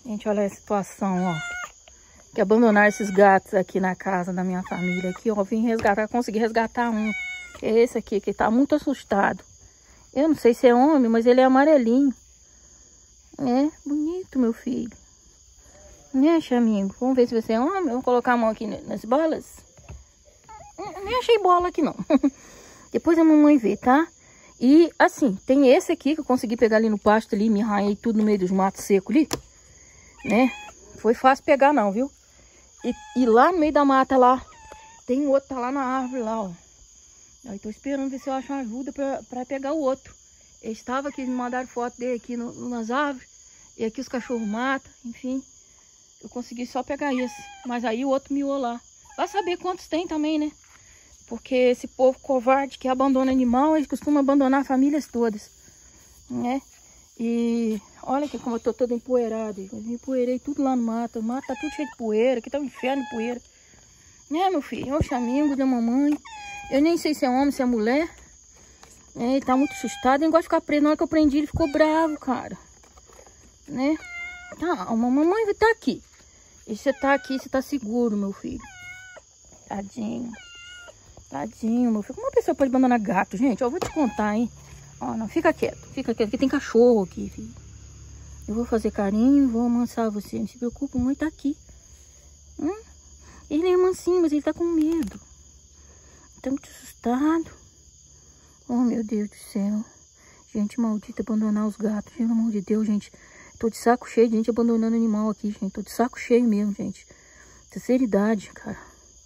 Gente, olha a situação, ó. Que abandonar esses gatos aqui na casa da minha família. Aqui, ó, vim resgatar, consegui resgatar um. Que é esse aqui, que tá muito assustado. Eu não sei se é homem, mas ele é amarelinho. É, bonito, meu filho. Né, chaminho? Vamos ver se você é homem. Vou colocar a mão aqui nas bolas. Nem achei bola aqui, não. Depois a mamãe vê, tá? E, assim, tem esse aqui que eu consegui pegar ali no pasto ali. Me arranhei tudo no meio dos matos secos ali. Né? Foi fácil pegar não, viu? E lá no meio da mata lá, tem outro, tá lá na árvore lá, ó. Aí tô esperando ver se eu acho uma ajuda pra pegar o outro. Eles estavam aqui, me mandaram foto dele aqui nas árvores. E aqui os cachorros matam, enfim. Eu consegui só pegar esse. Mas aí o outro miou lá. Vai saber quantos tem também, né? Porque esse povo covarde que abandona animal, eles costumam abandonar famílias todas. Né? E olha aqui como eu tô toda empoeirada. Eu me empoeirei tudo lá no mato. O mato tá tudo cheio de poeira. Aqui tá um inferno de poeira. Né, meu filho? É o chamingo da mamãe. Eu nem sei se é homem, se é mulher. É, ele tá muito assustado. Ele gosta de ficar preso. Na hora que eu prendi, ele ficou bravo, cara. Né? Calma, mamãe vai estar aqui. E você tá aqui, você tá seguro, meu filho. Tadinho. Tadinho, meu filho. Como uma pessoa pode abandonar gato, gente? Eu vou te contar, hein? Ó, não, fica quieto, que tem cachorro aqui, filho. Eu vou fazer carinho, vou amansar você. Não se preocupe, mãe tá aqui. Ele é mansinho, mas ele tá com medo. Tá muito assustado. Oh, meu Deus do céu. Gente maldita, abandonar os gatos. Pelo amor de Deus, gente. Tô de saco cheio de gente abandonando animal aqui, gente. Tô de saco cheio mesmo, gente. Terceira idade, cara.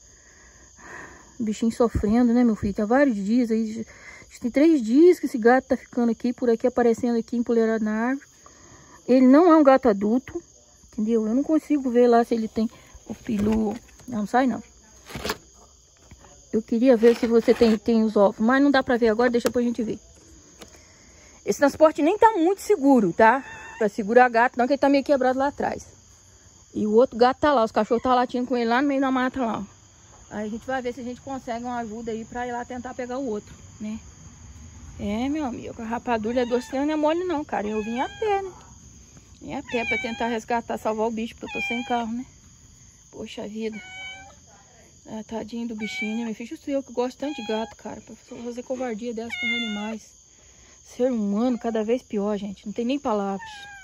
O bichinho sofrendo, né, meu filho? Tá vários dias aí. Tem 3 dias que esse gato tá ficando aqui, por aqui, aparecendo aqui, empoleirado na árvore. Ele não é um gato adulto, entendeu? Eu não consigo ver lá se ele tem o pelu. Não sai, não. Eu queria ver se você tem os ovos, mas não dá pra ver agora, deixa pra gente ver. Esse transporte nem tá muito seguro, tá? Pra segurar gato, não, que ele tá meio quebrado lá atrás. E o outro gato tá lá, os cachorros tá latindo com ele lá no meio da mata lá. Aí a gente vai ver se a gente consegue uma ajuda aí pra ir lá tentar pegar o outro, né? É, meu amigo, a rapadura do oceano não é mole não, cara. Eu vim a pé, né? Vim a pé pra tentar resgatar, salvar o bicho, porque eu tô sem carro, né? Poxa vida. Ah, tadinho do bichinho, né? Meu filho, justo eu que gosto tanto de gato, cara. Pra fazer covardia dessa com os animais. Ser humano cada vez pior, gente. Não tem nem palavras.